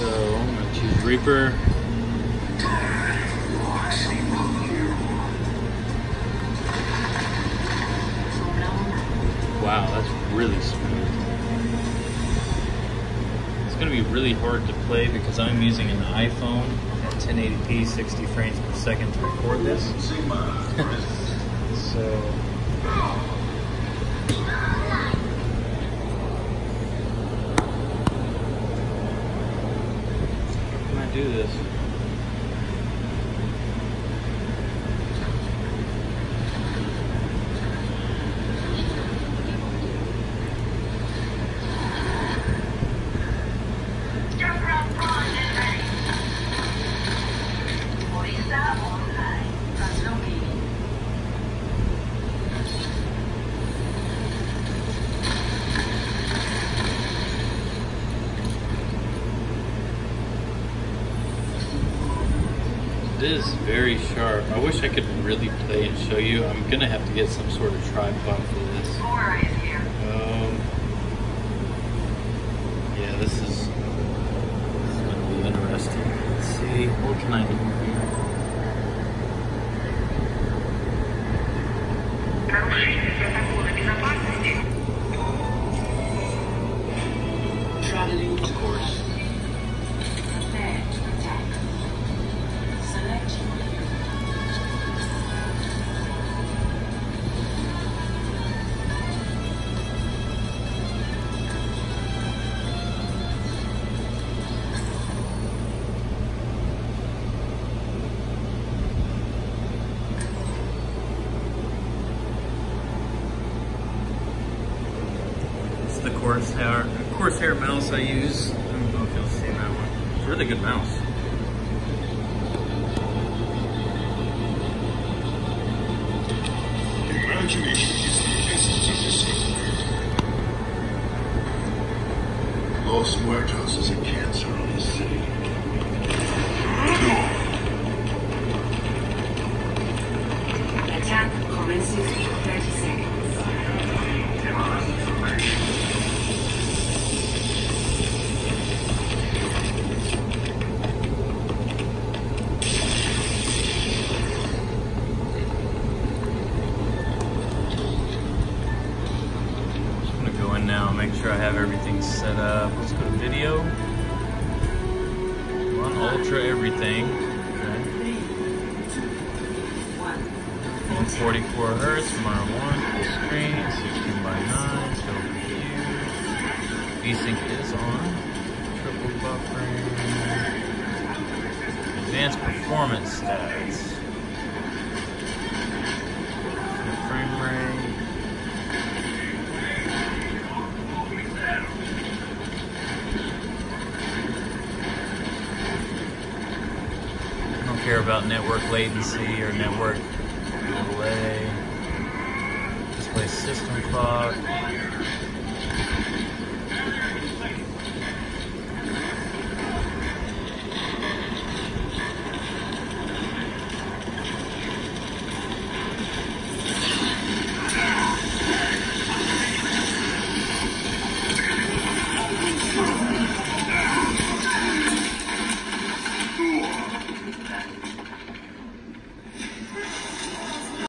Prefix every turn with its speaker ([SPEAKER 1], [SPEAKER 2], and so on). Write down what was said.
[SPEAKER 1] So I'm gonna choose Reaper. Wow, that's really smooth. It's gonna be really hard to play because I'm using an iPhone at 1080p 60 frames per second to record this. So how can I do this? It is very sharp. I wish I could really play and show you. I'm gonna have to get some sort of tripod for this. Yeah, this is gonna be interesting. Let's see, what can I do here? Of course. The Corsair mouse I use. I don't know if you'll see that one. It's a really good mouse.
[SPEAKER 2] Los Muertos is a cancer on the city.
[SPEAKER 3] Attack commences in 30 seconds.
[SPEAKER 1] Now make sure I have everything set up. Let's go to video. On ultra everything. Okay. 144 hertz, monitor 1, full screen, 16 by 9, still view. VSync is on. Triple buffering. Advanced performance stats. Frame rate. Care about network latency or network delay. Display system clock.